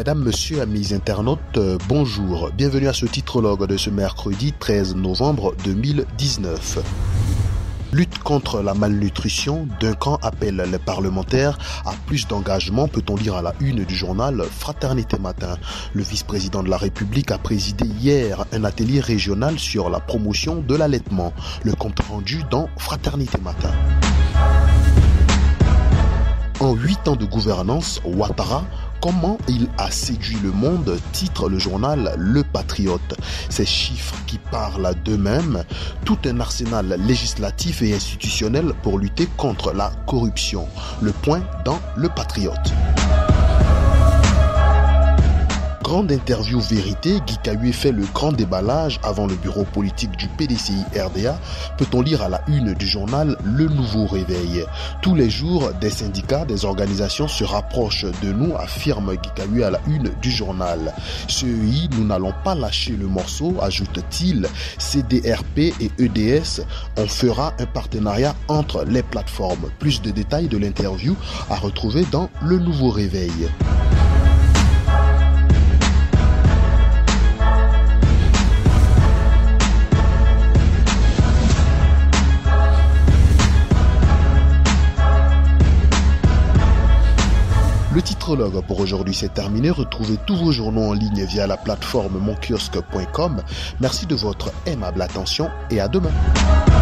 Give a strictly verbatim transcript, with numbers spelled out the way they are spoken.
Mesdames, Messieurs, amis internautes, euh, bonjour. Bienvenue à ce titrologue de ce mercredi treize novembre deux mille dix-neuf. Lutte contre la malnutrition, d'un camp appelle les parlementaires à plus d'engagement, peut-on lire à la une du journal Fraternité Matin. Le vice-président de la République a présidé hier un atelier régional sur la promotion de l'allaitement. Le compte rendu dans Fraternité Matin. En huit ans de gouvernance, Ouattara, comment il a séduit le monde, titre le journal Le Patriote. Ces chiffres qui parlent d'eux-mêmes, tout un arsenal législatif et institutionnel pour lutter contre la corruption. Le point dans Le Patriote. Grande interview vérité, Guy Cahué fait le grand déballage avant le bureau politique du P D C I R D A, peut-on lire à la une du journal Le Nouveau Réveil. Tous les jours, des syndicats, des organisations se rapprochent de nous, affirme Guy Cahué à la une du journal. C E I, nous n'allons pas lâcher le morceau, ajoute-t-il. C D R P et E D S, on fera un partenariat entre les plateformes. Plus de détails de l'interview à retrouver dans Le Nouveau Réveil. Le titrologue pour aujourd'hui c'est terminé. Retrouvez tous vos journaux en ligne via la plateforme mon kiosque point com. Merci de votre aimable attention et à demain.